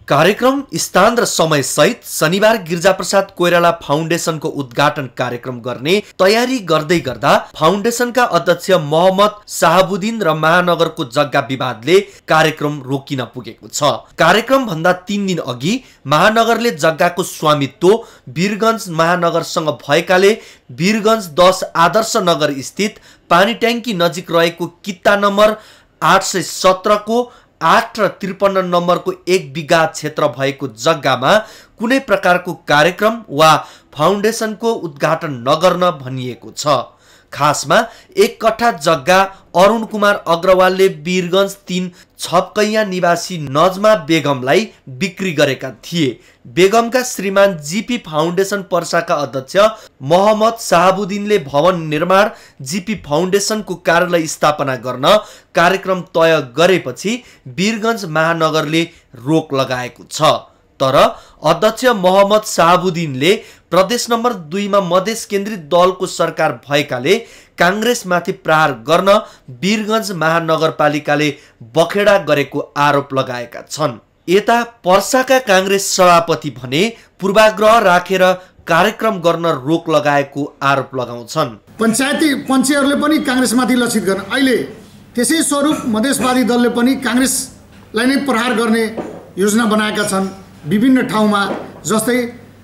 कार्यक्रम स्थान र समय सहित शनिबार गिरिजाप्रसाद कोइराला फाउन्डेसनको उद्घाटन कार्यक्रम गर्ने तयारी गर्दै गर्दा फाउन्डेसनका अध्यक्ष मोहम्मद साहबुद्दिन र महानगरको जग्गा विवादले कार्यक्रम रोकिन पुगेको छ। कार्यक्रम भन्दा 3 दिन अघि महानगरले जग्गाको स्वामित्व वीरगञ्ज महानगरसँग भएकाले वीरगञ्ज 10 आदर्श नगर स्थित पानी ट्याङ्की नजिक रहेको किता नम्बर 817 को 8 र 53 नम्बरको 1 बिघा क्षेत्र भएको जग्गामा कुनै प्रकारको कार्यक्रम वा फाउन्डेसनको उद्घाटन नगर्न भनिएको छ। खासमा 1 कट्ठा जग्गा अरुण कुमार अग्रवालले वीरगञ्ज 3 छपकैया निवासी नजमा बेगमलाई बिक्री गरेका थिए। बेगमका श्रीमान जीपी फाउन्डेसन पर्साका अध्यक्ष मोहम्मद साहबुद्दिनले भवन निर्माण जीपी फाउन्डेसनको कार्यालय स्थापना गर्न कार्यक्रम तय गरेपछि वीरगञ्ज महानगरले रोक लगाएको छ। तर अध्यक्ष मोहम्मद साहबुद्दिनले प्रदेश नम्बर 2 मा मधेस केन्द्रित दलको सरकार भएकाले कांग्रेसमाथि प्रहार गर्न वीरगञ्ज महानगरपालिकाले बखेडा गरेको आरोप लगाएका छन्। यता पर्साका कांग्रेस सभापति भने पूर्वाग्रह राखेर कार्यक्रम गर्न रोक लगाएको आरोप लगाउँछन्। पञ्चायतहरूले पनि कांग्रेसमाथि लक्षित गर्न अहिले त्यसै स्वरूप मधेसवादी दलले पनि कांग्रेसलाई नै प्रहार गर्ने योजना बनाएका छन्। विभिन्न ठाउँमा जस्तै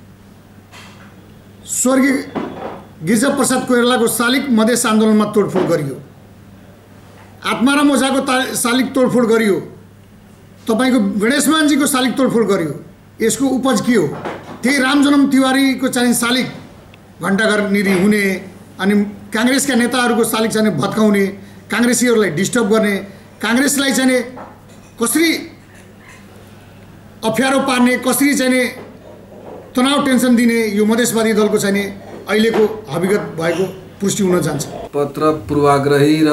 स्वर्गीय गिरिजाप्रसाद कोइरालाको शालिग मधेस आन्दोलनमा तोडफोड गरियो, आत्माराम ओझाको शालिग तोडफोड गरियो, तपाईको गणेशमानजीको शालिग तोडफोड गरियो। यसको उपज के हो? त्यही रामजन्म तिवारीको चाहिँ शालिग घण्टाघर निरी हुने अनि कांग्रेसका नेताहरूको शालिग चाहिँ भत्काउने, कांग्रेसीहरूलाई डिस्टर्ब गर्ने, कांग्रेसलाई चाहिँ कसरी अप्ठ्यारो पार्ने, कसरी चाहिँ तनाव टेन्सन दिने यो मधेसवादी दलको चाहिँ अहिलेको हकीकत भएको पुष्टि हुन जान्छ। पत्र पूर्वाग्रही र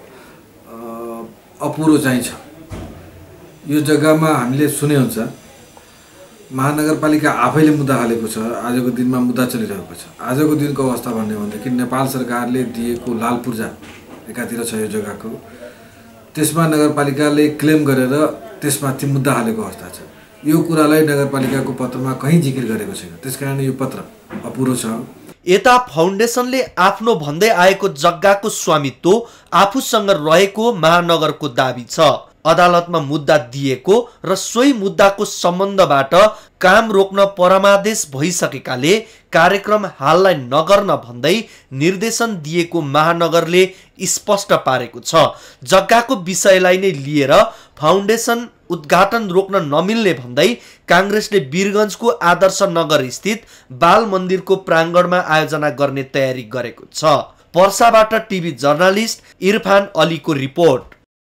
अपुरो चाहिँ छ। यो जग्गामा हामीले सुने हुन्छ महानगरपालिका आफैले मुद्दा हालेको छ। आजको दिनमा मुद्दा चलिरहेको छ। आजको दिनको अवस्था भन्ने भनेदेखि नेपाल सरकारले दिएको लाल पूर्जा एकातिर छ यो जग्गाको, त्यसमा नगरपालिकाले क्लेम गरेर त्यसमाथि मुद्दा हालेको अवस्था छ। यो कुरालाई नगरपालिकाको पत्रमा कहीँ जिकिर गरेको छैन, त्यसकारण यो पत्र अपुरो छ। यता फाउन्डेसनले आफ्नो भन्दै आएको जग्गाको स्वामित्व आफूसँग रहेको महानगरको दाबी छ। अदालतमा मुद्दा दिएको र सोही मुद्दाको सम्बन्धबाट काम रोक्न परमादेश भइसकेकाले कार्यक्रम हाललाई नगर्न भन्दै निर्देशन दिएको महानगरले स्पष्ट पारेको छ। जग्गाको विषयलाई नै लिएर फाउन्डेसन उद्घाटन रोक्न नमिल्ने भन्दै कांग्रेसले वीरगञ्जको आदर्श नगर स्थित बाल मन्दिरको प्राङ्गणमा आयोजना गर्ने तयारी गरेको छ। पर्साबाट टिभी जर्नलिस्ट इरफान अलीको रिपोर्ट।